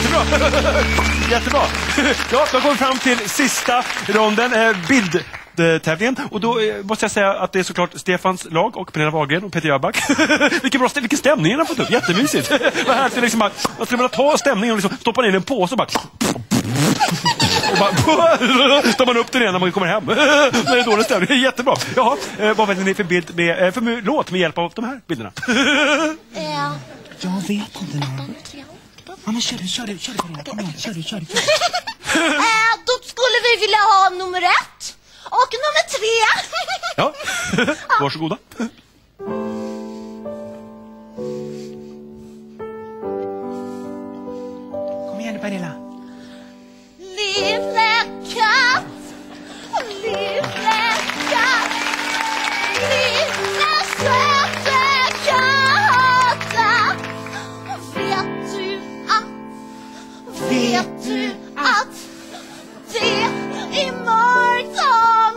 jättebra. Jättebra. Ja, då går vi fram till sista ronden, bildtävlingen. Och då måste jag säga att det är såklart Stefans lag och Pernilla Wahlgren och Peter Jöback. Vilken stämning han har fått upp. Jättemysigt. Vad här till liksom man skulle vilja ta stämningen och liksom stoppa ner i en påse och bara... Och bara tar man upp den igen när man kommer hem. Det är dålig stämning. Jättebra. Jaha, vad väljer ni för bild med, för låt med hjälp av de här bilderna? Jag vet inte någon. Ja, men kör det. Kom igen, kör det. Då skulle vi vilja ha nummer 1 och nummer 3. Ja, varsågoda. Kom igen, Pernilla. Lille katt, lille katt, lille söta katta. Vet du att det är mörkt om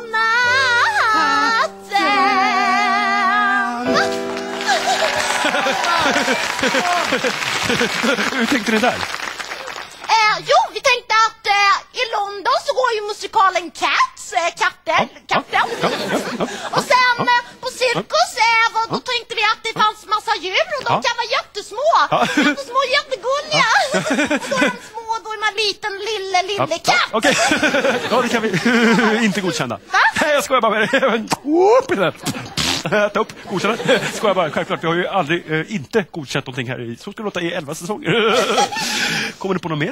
natten? Hur tänkte ni där? Jo, vi tänkte att i London så går ju musikalen Cats, katten. Och sen på Cirkus då tänkte vi att det fanns massa djur och de kan vara jättesmå. Jättesmå, jättegulliga. Och då är de små, då är man liten, lille katt. Okej, ja det kan vi inte godkänna. Nej, jag skojar bara med det. Ta upp, godkänna. Skojar bara, självklart, vi har ju aldrig inte godkänt någonting här i. Så ska det låta i 11 säsonger. Kommer du på något mer?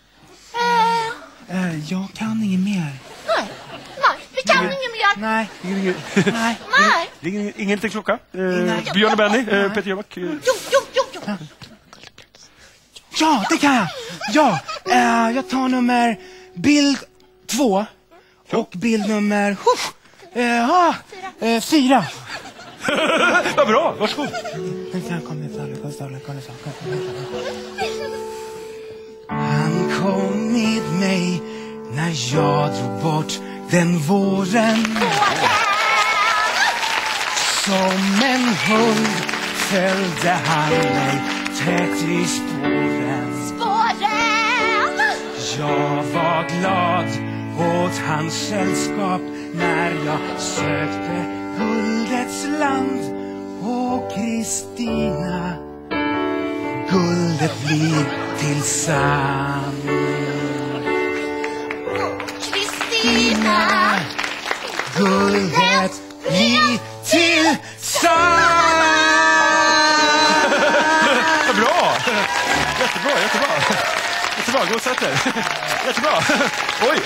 Jag kan inget mer. Nej, vi kan inget mer. Nej. Ingen till klocka. Björn och Benny, Peter Jöback. Jo. Ja, det kan jag. Ja, jag tar nummer bild 2 och bild nummer 4. Vad bra, varsågod. Han kom med mig när jag drog bort den våren. Som en hund följde han mig tätt i spåren. Jag var glad åt hans sällskap när jag sökte guldets land. Och Kristina, guldet blir till sand. Kristina, guldet blir till sand. Bra! Jättebra. Gå och sätt er. Jättebra. Oj.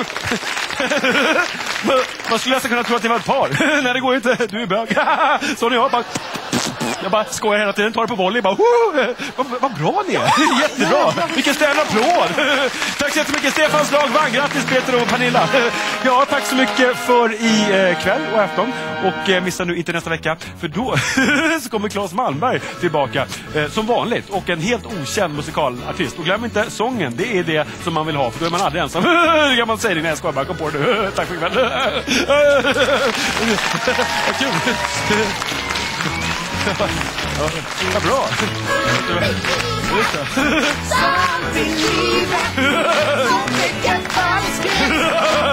Man skulle nästan kunna tro att det var ett par. Nej, det går inte. Du är bög. Så när jag bara skojar hela tiden, tar det på volley. Bara, vad bra ni är. Jättebra. Vilken stämd applåd. Tack så jättemycket Stefans lag. Grattis Peter och Pernilla. Ja, tack så mycket för i kväll och afton. Och missa nu inte nästa vecka. För då så kommer Claes Malmberg tillbaka som vanligt. Och en helt okänd musikalartist. Och glöm inte sången. Det är det som man vill ha. För då är man aldrig ensam. Det kan man säga när jag ska bara kom på det. Tack för ikväll. Vad kul. Vad bra. Sant i livet som vilken falsk